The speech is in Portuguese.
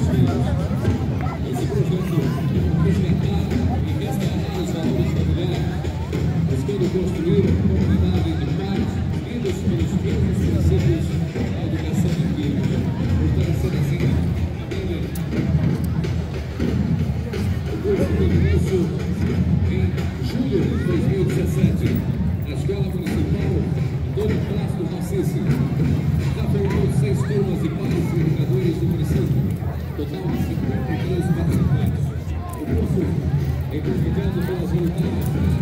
Esse projeto resgatar e restaurar os valores familiares, buscando construir uma comunidade de pais unidos pelos mesmos princípios da educação em vida, fortalecendo assim a família. O curso teve início em julho de 2017, na Escola Municipal Antônio Plácido Macice. Já formou 6 turmas de pais e educadores do município, total de 53 participantes. O curso é convidado pelas voluntárias